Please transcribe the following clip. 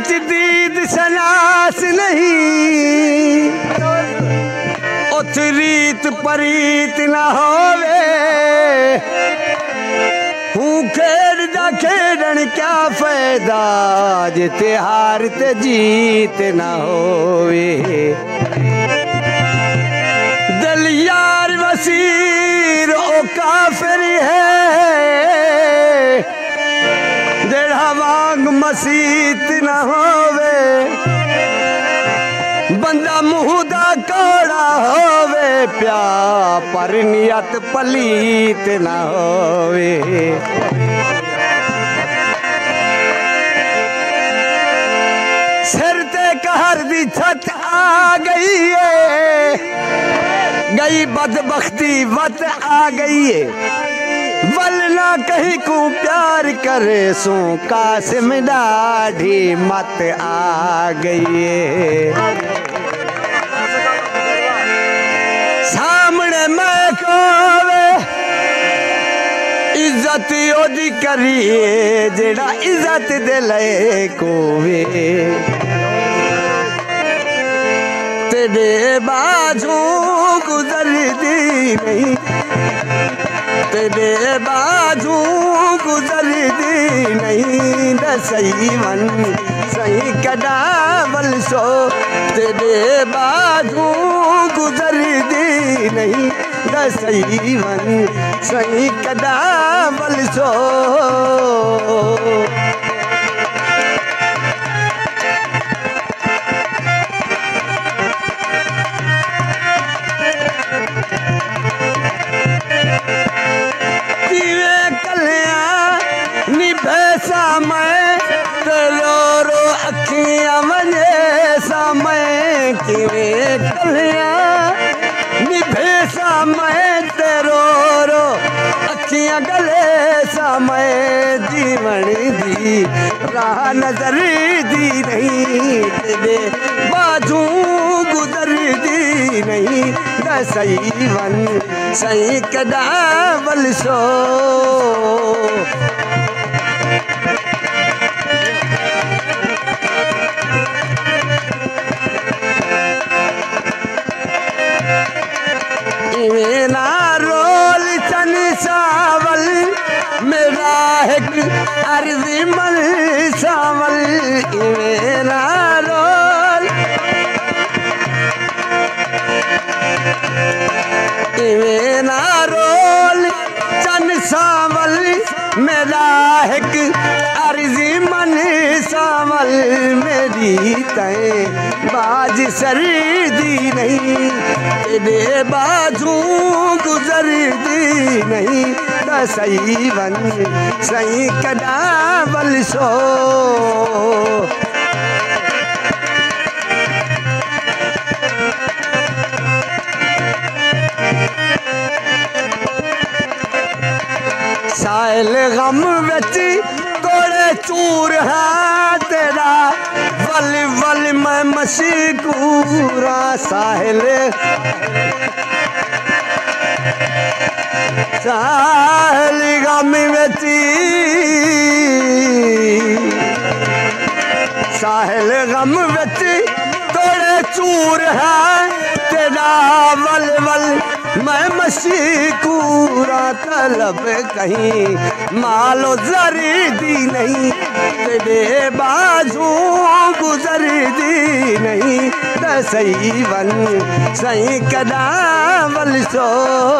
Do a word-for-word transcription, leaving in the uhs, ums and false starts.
विच दीद सनास नहीं उथ रीत परीत ना होवे हूँ खेड़ दा खेड़न क्या फायदा जिते हार ते जीत ना होवे दिल यार वसीर ओ काफिर है जेड़ा वांग मसीत ना होवे बंदा मुँह दा कौड़ा होवे प्या पर नियत पलीत ना होवे सिर ते कहर दी छत आ गई है गई बदबख्ती वत आ गई है वलना कहीं को प्यार करे सू कासिम डाढ़ी मत आ गई है सामने मैं कोवे इज्जत ओदी करिए जेड़ा इज्जत दे ले कोवे तेरे बाजू गुजर दी नहीं तेरे बाजू गुजर दी नहीं दसई वन सही कदावल सो तेरे बाजू गुजर दी नहीं दसई वन सही कदावल सो समय रो रो अखियां वने समय किवें कलियां निभे समय रो रो अखियां गले समय जीवन दी राह नजर दी नहीं तेरे बाजू गुजर दी नहीं दसई वन सही कदावल सो मेरा रोल चन सावल मेरा एक अर्जी मल सावल मेरा रोल मेरा रोल चन सावल मेरा एक अर्जी मन सावल मेरी तय बाज सर्दी नहीं तेरे बाजू गुजर दी नहीं दसई वन सही कदावल सो साहिल गम विच तोड़े चूर है तेरा वल वल मैं मशकूरा साहिल साहिल गम विच साहिल गम विच तोड़े चूर है तेरा वल वल मैं मशकूरा तलब कहीं मालो जरी दी नहीं तेरे बाजू गुजर दी नहीं दसई वन सही कदावल सो